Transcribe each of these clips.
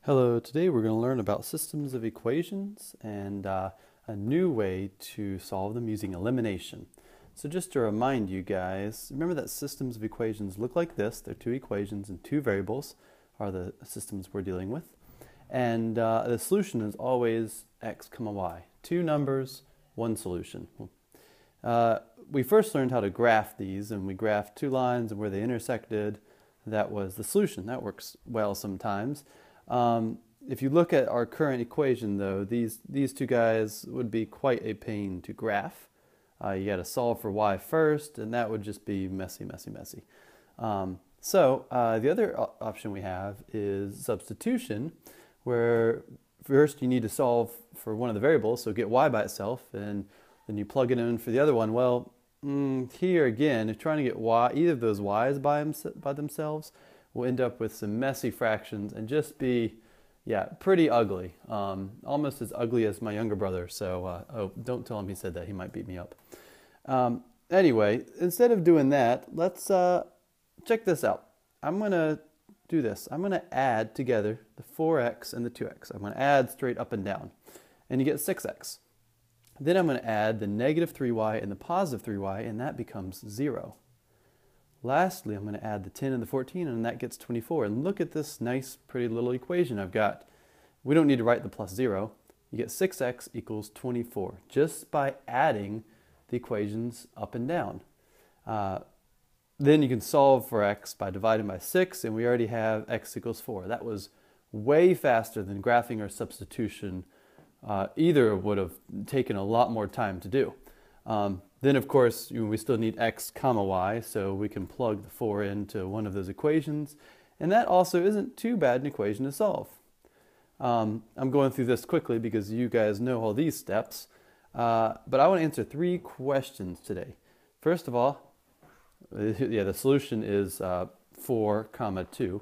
Hello, today we're going to learn about systems of equations and a new way to solve them using elimination. So just to remind you guys, remember that systems of equations look like this. They're two equations and two variables are the systems we're dealing with. And the solution is always x comma y. Two numbers, one solution. We first learned how to graph these, and we graphed two lines and where they intersected. That was the solution. That works well sometimes. If you look at our current equation, though, these two guys would be quite a pain to graph. You got to solve for y first, and that would just be messy, messy, messy. The other option we have is substitution, where first you need to solve for one of the variables, so get y by itself, and then you plug it in for the other one. Well, here again, if trying to get y, either of those y's by themselves, we'll end up with some messy fractions and just be, pretty ugly. Almost as ugly as my younger brother. So, don't tell him he said that. He might beat me up. Anyway, instead of doing that, let's check this out. I'm going to do this. I'm going to add together the 4x and the 2x. I'm going to add straight up and down. And you get 6x. Then I'm going to add the negative 3y and the positive 3y, and that becomes 0. Lastly, I'm going to add the 10 and the 14, and that gets 24. And look at this nice, pretty little equation I've got. We don't need to write the plus 0. You get 6x equals 24, just by adding the equations up and down. Then you can solve for x by dividing by 6, and we already have x equals 4. That was way faster than graphing or substitution. Either would have taken a lot more time to do. Then, of course, we still need x comma y, so we can plug the 4 into one of those equations. And that also isn't too bad an equation to solve. I'm going through this quickly because you guys know all these steps. But I want to answer 3 questions today. First of all, the solution is 4 comma 2.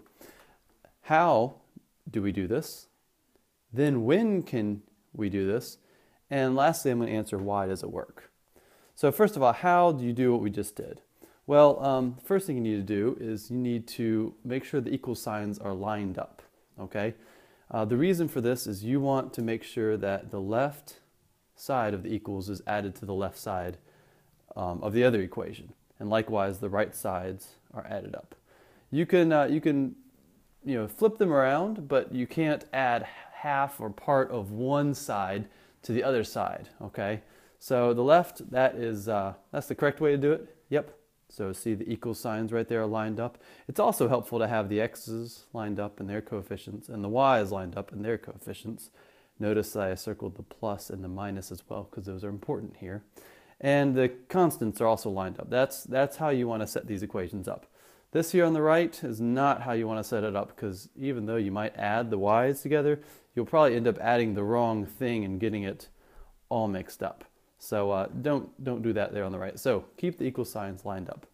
How do we do this? Then when can we do this? And lastly, I'm going to answer why does it work? So first of all, how do you do what we just did? Well, first thing you need to do is you need to make sure the equal signs are lined up, okay? The reason for this is you want to make sure that the left side of the equals is added to the left side of the other equation. And likewise, the right sides are added up. You can flip them around, but you can't add half or part of one side to the other side, okay? So the left, that's the correct way to do it. Yep. So see the equal signs right there are lined up. It's also helpful to have the x's lined up and their coefficients and the y's lined up and their coefficients. Notice that I circled the plus and the minus as well because those are important here. And the constants are also lined up. That's how you want to set these equations up. This here on the right is not how you want to set it up because even though you might add the y's together, you'll probably end up adding the wrong thing and getting it all mixed up. So don't do that there on the right. So keep the equal signs lined up.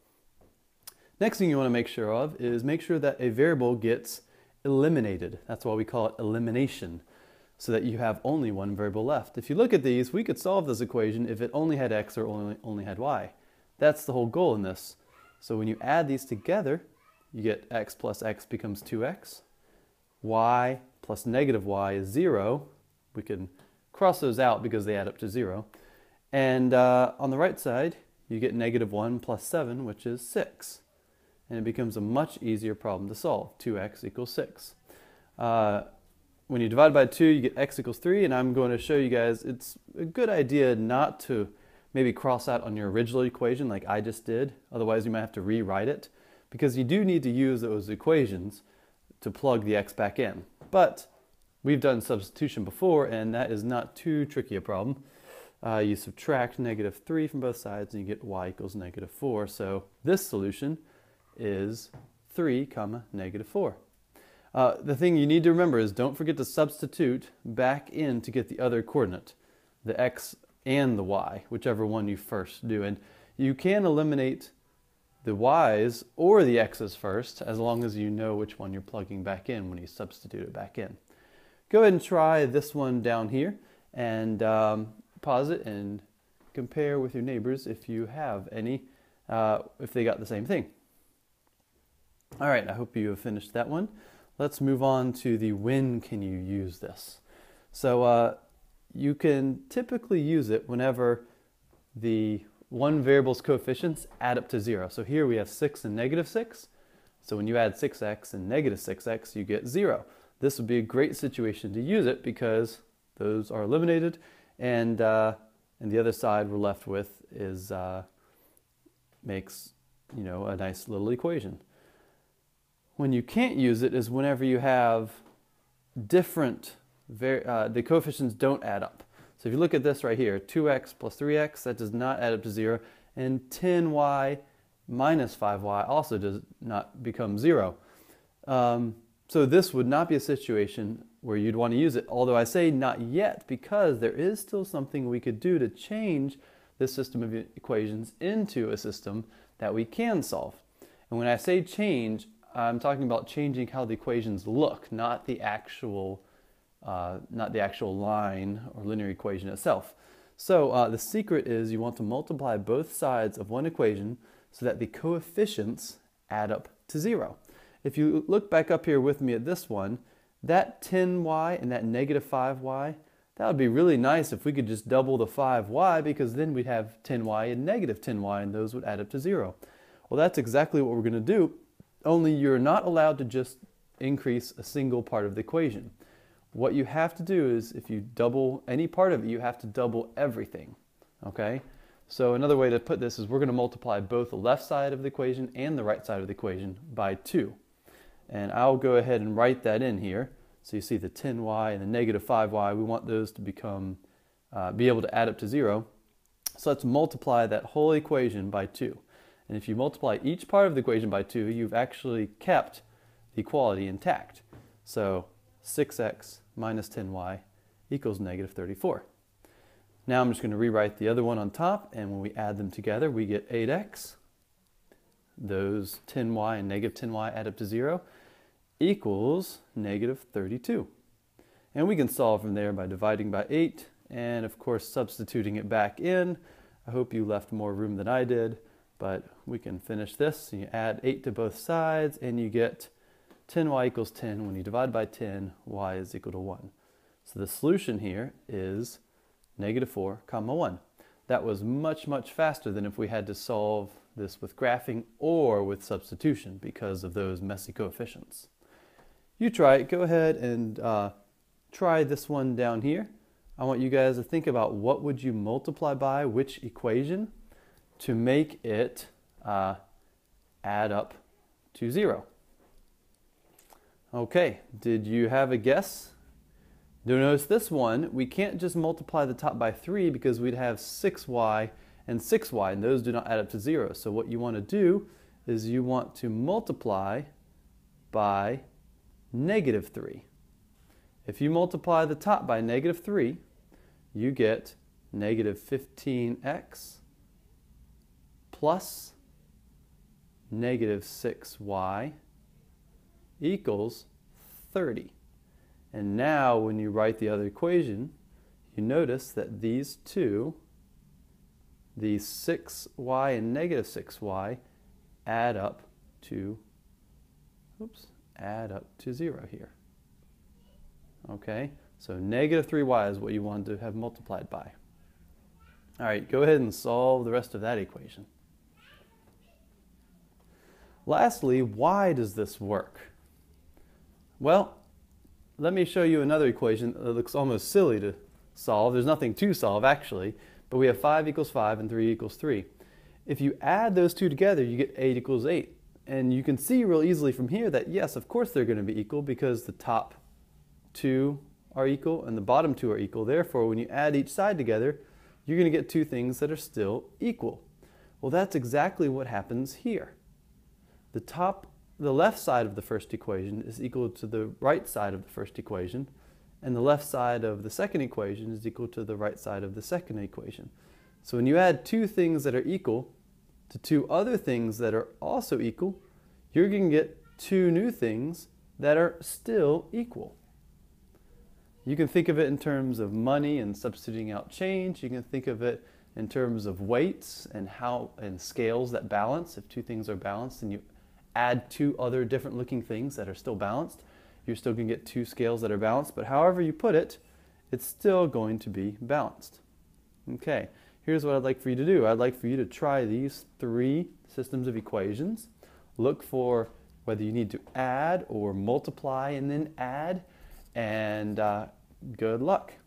Next thing you want to make sure of is make sure that a variable gets eliminated. That's why we call it elimination, so that you have only one variable left. If you look at these, we could solve this equation if it only had x or only had y. That's the whole goal in this. So when you add these together, you get x plus x becomes 2x. Y plus negative y is 0. We can cross those out because they add up to 0. And on the right side, you get negative 1 plus 7, which is 6. And it becomes a much easier problem to solve. 2x equals 6. When you divide by 2, you get x equals 3. And I'm going to show you guys it's a good idea not to maybe cross out on your original equation like I just did. Otherwise, you might have to rewrite it. Because you do need to use those equations to plug the x back in. But we've done substitution before, and that is not too tricky a problem. You subtract negative 3 from both sides, and you get y equals negative 4. So this solution is 3 comma negative 4. The thing you need to remember is don't forget to substitute back in to get the other coordinate, the x and the y, whichever one you first do. And you can eliminate the y's or the x's first, as long as you know which one you're plugging back in when you substitute it back in. Go ahead and try this one down here, and pause it and compare with your neighbors if you have any, if they got the same thing. All right, I hope you have finished that one. let's move on to the when can you use this. So you can typically use it whenever the one variable's coefficients add up to 0. So here we have 6 and negative 6. So when you add 6x and negative 6x, you get 0. This would be a great situation to use it because those are eliminated, and the other side we're left with is makes a nice little equation. When you can't use it is whenever you have different the coefficients don't add up. So if you look at this right here, 2x plus 3x, that does not add up to 0, and 10y minus 5y also does not become 0. So this would not be a situation where you'd want to use it, although I say not yet because there is still something we could do to change this system of equations into a system that we can solve. And when I say change, I'm talking about changing how the equations look, not the actual line or linear equation itself. So the secret is you want to multiply both sides of one equation so that the coefficients add up to 0. If you look back up here with me at this one, that 10y and that negative 5y, that would be really nice if we could just double the 5y, because then we'd have 10y and negative 10y, and those would add up to 0. Well, that's exactly what we're going to do, only you're not allowed to just increase a single part of the equation. What you have to do is, if you double any part of it, you have to double everything, okay? So another way to put this is we're going to multiply both the left side of the equation and the right side of the equation by 2. And I'll go ahead and write that in here. So you see the 10y and the negative 5y, we want those to become, be able to add up to 0. So let's multiply that whole equation by 2. And if you multiply each part of the equation by 2, you've actually kept the equality intact. So 6x minus 10y equals negative 34. Now I'm just going to rewrite the other one on top, and when we add them together, we get 8x. Those 10y and negative 10y add up to 0, equals negative 32. And we can solve from there by dividing by 8, and of course substituting it back in. I hope you left more room than I did, but we can finish this. So you add 8 to both sides, and you get 10y equals 10. When you divide by 10, y is equal to 1. So the solution here is negative 4, 1. That was much, much faster than if we had to solve this with graphing or with substitution because of those messy coefficients. You try it. Go ahead and try this one down here. I want you guys to think about what would you multiply by which equation to make it add up to 0. Okay, did you have a guess? You'll notice this one, we can't just multiply the top by 3 because we'd have 6y and 6y, and those do not add up to 0. So what you want to do is you want to multiply by negative 3. If you multiply the top by negative 3, you get negative 15x plus negative 6y equals 30. And now when you write the other equation, you notice that these two, the 6y and negative 6y, add up to 0 here. Okay, so negative 3y is what you wanted to have multiplied by. All right, go ahead and solve the rest of that equation. Lastly, why does this work? Well, let me show you another equation that looks almost silly to solve. There's nothing to solve actually, but we have 5 equals 5 and 3 equals 3. If you add those two together, you get 8 equals 8. And you can see real easily from here that yes, of course they're going to be equal because the top two are equal and the bottom two are equal. Therefore, when you add each side together, you're going to get two things that are still equal. Well, that's exactly what happens here. The left side of the first equation is equal to the right side of the first equation, and the left side of the second equation is equal to the right side of the second equation. So when you add two things that are equal to two other things that are also equal, you're going to get two new things that are still equal. You can think of it in terms of money and substituting out change. You can think of it in terms of weights and scales that balance. If two things are balanced and you add two other different looking things that are still balanced. You're still going to get two scales that are balanced, but however you put it, it's still going to be balanced. Okay, here's what I'd like for you to do. I'd like for you to try these three systems of equations. Look for whether you need to add or multiply and then add, and good luck.